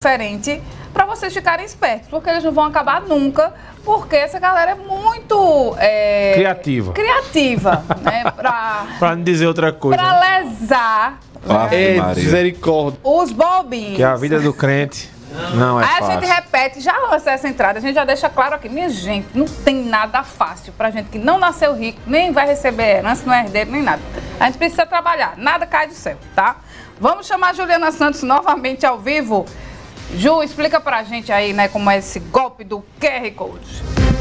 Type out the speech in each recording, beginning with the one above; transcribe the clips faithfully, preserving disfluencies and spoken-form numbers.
diferente para vocês ficarem espertos, porque eles não vão acabar nunca, porque essa galera é muito... É, criativa. Criativa, né? Pra, pra não dizer outra coisa. Pra lesar... Ave Maria. Misericórdia. Os bobinhos. Que a vida do crente não é Aí fácil. a gente repete, já lança essa entrada, a gente já deixa claro aqui, minha gente, não tem nada fácil pra gente que não nasceu rico, nem vai receber herança, não é herdeiro, nem nada. A gente precisa trabalhar, nada cai do céu, tá? Vamos chamar a Juliana Santos novamente ao vivo. Ju, explica pra gente aí, né, como é esse golpe do Q R Code.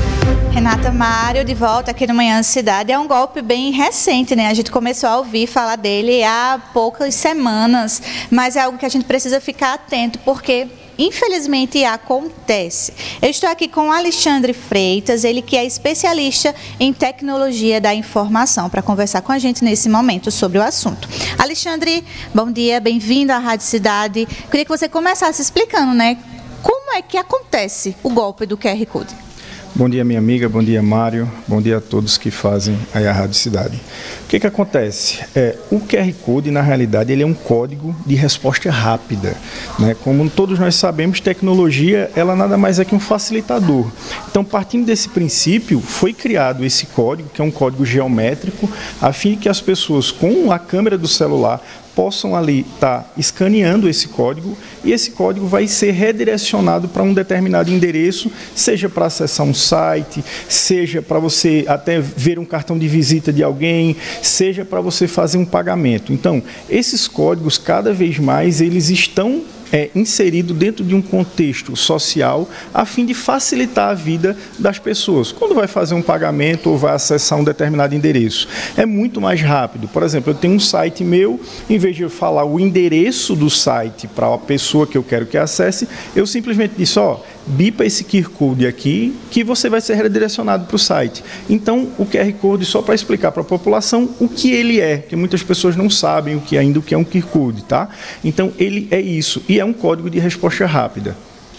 Renata, Mário, de volta aqui no Manhã Cidade. É um golpe bem recente, né? A gente começou a ouvir falar dele há poucas semanas, mas é algo que a gente precisa ficar atento, porque infelizmente acontece. Eu estou aqui com o Alexandre Freitas, ele que é especialista em tecnologia da informação, para conversar com a gente nesse momento sobre o assunto. Alexandre, bom dia, bem-vindo à Rádio Cidade. Queria que você começasse explicando, né, como é que acontece o golpe do Q R Code. Bom dia, minha amiga, bom dia, Mário, bom dia a todos que fazem aí a Rádio Cidade. O que que acontece? É, o Q R Code, na realidade, ele é um código de resposta rápida, né? Como todos nós sabemos, tecnologia, ela nada mais é que um facilitador. Então, partindo desse princípio, foi criado esse código, que é um código geométrico, a fim de que as pessoas, com a câmera do celular, possam ali estar escaneando esse código e esse código vai ser redirecionado para um determinado endereço, seja para acessar um site, seja para você até ver um cartão de visita de alguém, seja para você fazer um pagamento. Então, esses códigos, cada vez mais, eles estão É, inserido dentro de um contexto social a fim de facilitar a vida das pessoas. Quando vai fazer um pagamento ou vai acessar um determinado endereço, é muito mais rápido. Por exemplo, eu tenho um site meu, em vez de eu falar o endereço do site para a pessoa que eu quero que acesse, eu simplesmente disse, ó, bipa esse Q R Code aqui, que você vai ser redirecionado para o site. Então, o Q R Code, só para explicar para a população o que ele é, que muitas pessoas não sabem o que ainda o que é um Q R Code, tá? Então, ele é isso, e é um código de resposta rápida.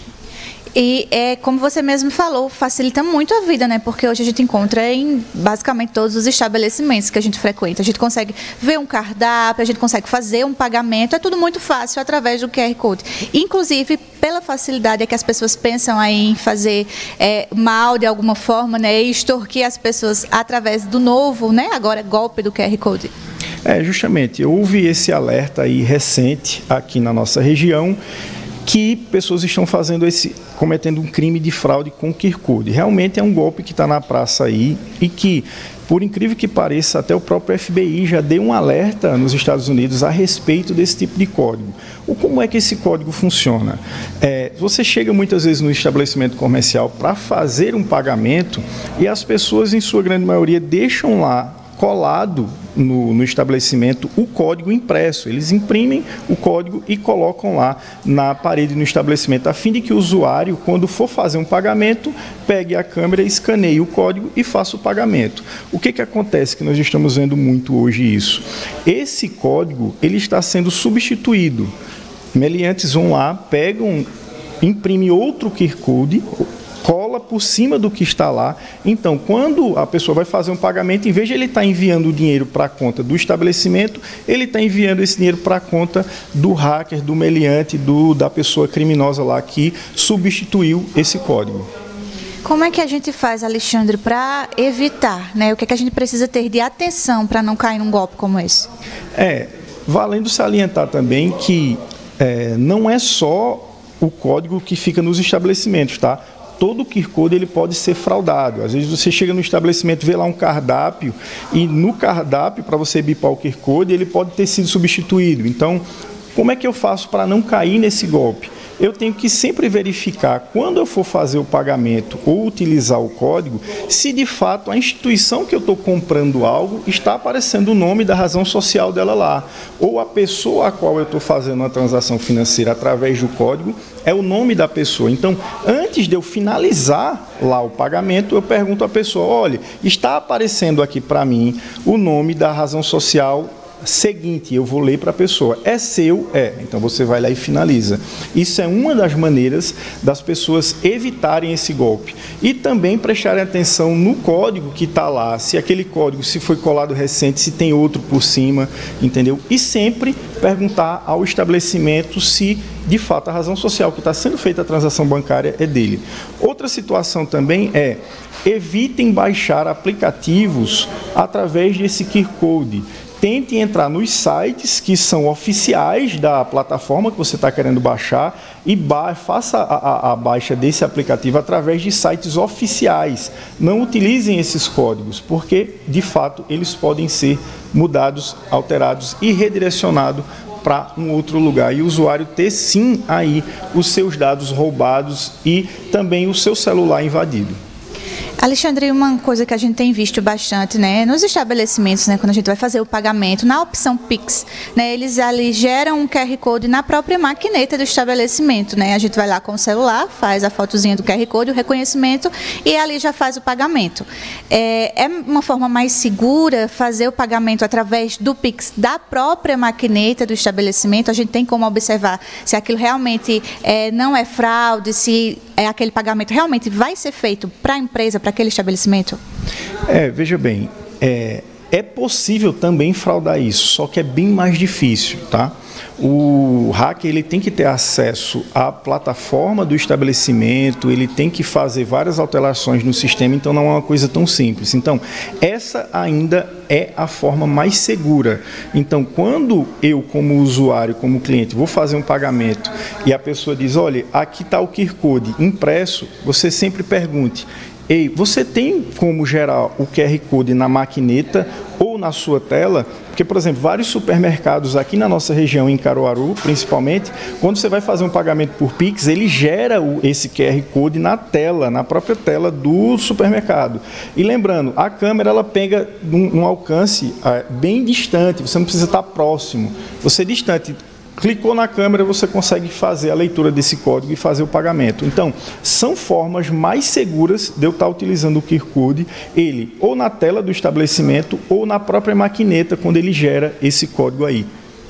E, é, como você mesmo falou, facilita muito a vida, né? Porque hoje a gente encontra em basicamente todos os estabelecimentos que a gente frequenta. A gente consegue ver um cardápio, a gente consegue fazer um pagamento, é tudo muito fácil através do Q R Code. Inclusive, pela facilidade é que as pessoas pensam aí em fazer é, mal de alguma forma, né? E extorquir as pessoas através do novo, né? Agora, golpe do Q R Code. É, justamente, houve esse alerta aí recente aqui na nossa região, que pessoas estão fazendo esse, cometendo um crime de fraude com Q R Code. Realmente é um golpe que está na praça aí e que, por incrível que pareça, até o próprio F B I já deu um alerta nos Estados Unidos a respeito desse tipo de código. O, como é que esse código funciona? É, você chega muitas vezes no estabelecimento comercial para fazer um pagamento e as pessoas, em sua grande maioria, deixam lá colado no, no estabelecimento o código impresso. Eles imprimem o código e colocam lá na parede no estabelecimento, a fim de que o usuário, quando for fazer um pagamento, pegue a câmera, escaneie o código e faça o pagamento. O que que acontece? Que nós estamos vendo muito hoje isso. Esse código, ele está sendo substituído. Meliantes vão lá, pegam, imprimem outro Q R Code, cola por cima do que está lá. Então, quando a pessoa vai fazer um pagamento, em vez de ele estar enviando o dinheiro para a conta do estabelecimento, ele está enviando esse dinheiro para a conta do hacker, do meliante, do, da pessoa criminosa lá que substituiu esse código. Como é que a gente faz, Alexandre, para evitar, né? O que é que a gente precisa ter de atenção para não cair num golpe como esse? É, valendo salientar também que é, não é só o código que fica nos estabelecimentos, tá? Todo o Q R Code ele pode ser fraudado. Às vezes você chega no estabelecimento, vê lá um cardápio e no cardápio, para você bipar o Q R Code, ele pode ter sido substituído. Então, como é que eu faço para não cair nesse golpe? Eu tenho que sempre verificar, quando eu for fazer o pagamento ou utilizar o código, se de fato a instituição que eu estou comprando algo está aparecendo o nome da razão social dela lá, ou a pessoa a qual eu estou fazendo uma transação financeira através do código é o nome da pessoa. Então, antes de eu finalizar lá o pagamento, eu pergunto à pessoa, olha, está aparecendo aqui para mim o nome da razão social seguinte, eu vou ler para a pessoa, é seu? É. Então você vai lá e finaliza. Isso é uma das maneiras das pessoas evitarem esse golpe. E também prestarem atenção no código que está lá, se aquele código, se foi colado recente, se tem outro por cima, entendeu? E sempre perguntar ao estabelecimento se, de fato, a razão social que está sendo feita a transação bancária é dele. Outra situação também é, evitem baixar aplicativos através desse Q R Code. Tente entrar nos sites que são oficiais da plataforma que você está querendo baixar e ba faça a, a, a baixa desse aplicativo através de sites oficiais. Não utilizem esses códigos, porque, de fato, eles podem ser mudados, alterados e redirecionados para um outro lugar. E o usuário ter, sim, aí os seus dados roubados e também o seu celular invadido. Alexandre, uma coisa que a gente tem visto bastante, né, nos estabelecimentos, né, quando a gente vai fazer o pagamento, na opção Pix, né, eles ali geram um Q R Code na própria maquineta do estabelecimento, né, a gente vai lá com o celular, faz a fotozinha do Q R Code, o reconhecimento e ali já faz o pagamento. É, é uma forma mais segura fazer o pagamento através do Pix da própria maquineta do estabelecimento? A gente tem como observar se aquilo realmente é, não é fraude, se é, aquele pagamento realmente vai ser feito para a empresa, para aquele estabelecimento? É, veja bem, é, é possível também fraudar isso, só que é bem mais difícil, tá? O hacker ele tem que ter acesso à plataforma do estabelecimento, ele tem que fazer várias alterações no sistema, então não é uma coisa tão simples. Então, essa ainda é a forma mais segura. Então, quando eu, como usuário, como cliente, vou fazer um pagamento e a pessoa diz, olha, aqui está o Q R Code impresso, você sempre pergunte, ei, você tem como gerar o Q R Code na maquineta ou na sua tela? Porque, por exemplo, vários supermercados aqui na nossa região, em Caruaru, principalmente, quando você vai fazer um pagamento por Pix, ele gera o, esse Q R Code na tela, na própria tela do supermercado. E lembrando, a câmera ela pega um, um alcance é, bem distante, você não precisa estar próximo. Você distante, clicou na câmera, você consegue fazer a leitura desse código e fazer o pagamento. Então, são formas mais seguras de eu estar utilizando o Q R Code, ele ou na tela do estabelecimento ou na própria maquineta, quando ele gera esse código aí.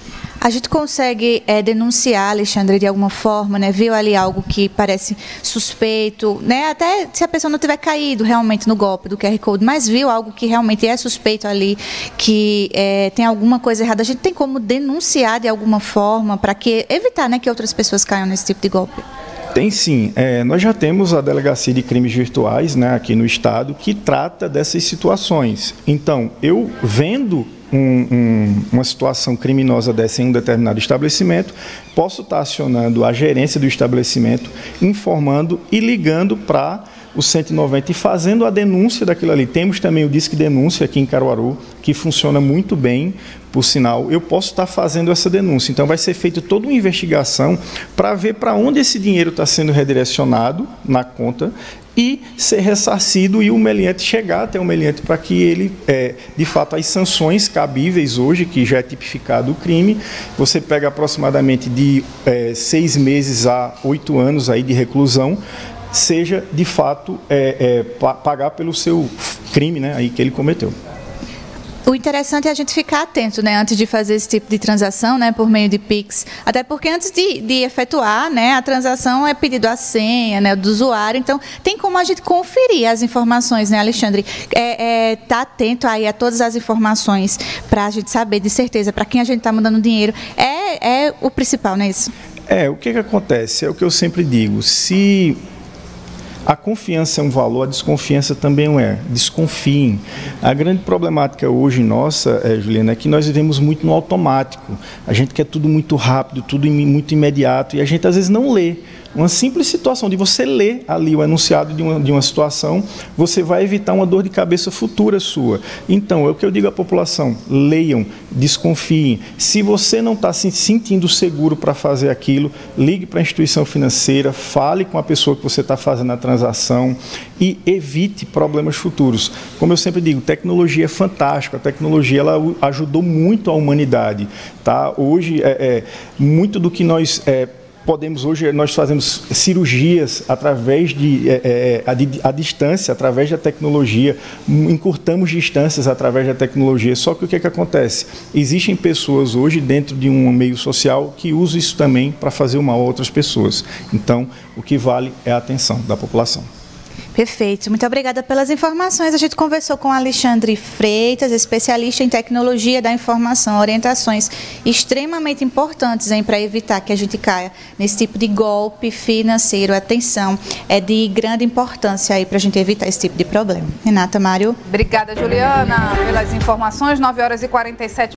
A gente consegue é, denunciar, Alexandre, de alguma forma, né? Viu ali algo que parece suspeito, né? Até se a pessoa não tiver caído realmente no golpe do Q R Code, mas viu algo que realmente é suspeito ali, que é, tem alguma coisa errada, a gente tem como denunciar de alguma forma para que evitar, né, que outras pessoas caiam nesse tipo de golpe? Tem sim. É, nós já temos a Delegacia de Crimes Virtuais, né, aqui no Estado, que trata dessas situações. Então, eu vendo Um, um, uma situação criminosa dessa em um determinado estabelecimento, posso estar acionando a gerência do estabelecimento, informando e ligando para o cento e noventa e fazendo a denúncia daquilo ali. Temos também o Disque Denúncia aqui em Caruaru, que funciona muito bem, por sinal. Eu posso estar fazendo essa denúncia. Então, vai ser feita toda uma investigação para ver para onde esse dinheiro está sendo redirecionado na conta e ser ressarcido e o meliante chegar até o meliante para que ele, é, de fato, as sanções cabíveis hoje, que já é tipificado o crime, você pega aproximadamente de é, seis meses a oito anos aí de reclusão, seja, de fato, é, é, pagar pelo seu crime, né, aí que ele cometeu. O interessante é a gente ficar atento, né, antes de fazer esse tipo de transação, né, por meio de Pix. Até porque antes de, de efetuar, né, a transação é pedido a senha, né, do usuário. Então, tem como a gente conferir as informações, né, Alexandre? É, é, tá atento aí a todas as informações para a gente saber de certeza para quem a gente está mandando dinheiro. É, é o principal, não é isso? É, o que que acontece? É o que eu sempre digo. Se a confiança é um valor, a desconfiança também não é. Desconfiem. A grande problemática hoje nossa, é, Juliana, é que nós vivemos muito no automático. A gente quer tudo muito rápido, tudo muito imediato, e a gente às vezes não lê. Uma simples situação de você ler ali o enunciado de uma, de uma situação, você vai evitar uma dor de cabeça futura sua. Então, é o que eu digo à população, leiam, desconfiem. Se você não está se sentindo seguro para fazer aquilo, ligue para a instituição financeira, fale com a pessoa que você está fazendo a transação e evite problemas futuros. Como eu sempre digo, tecnologia é fantástica, a tecnologia ela ajudou muito a humanidade. Tá? Hoje, é, é, muito do que nós... É, podemos hoje, nós fazemos cirurgias através de, é, a, a distância, através da tecnologia, encurtamos distâncias através da tecnologia, só que o que é que acontece? Existem pessoas hoje dentro de um meio social que usam isso também para fazer mal a outras pessoas. Então, o que vale é a atenção da população. Perfeito, muito obrigada pelas informações. A gente conversou com Alexandre Freitas, especialista em tecnologia da informação, orientações extremamente importantes para evitar que a gente caia nesse tipo de golpe financeiro. Atenção, é de grande importância aí para a gente evitar esse tipo de problema. Renata, Mário. Obrigada, Juliana, pelas informações. nove horas e quarenta e sete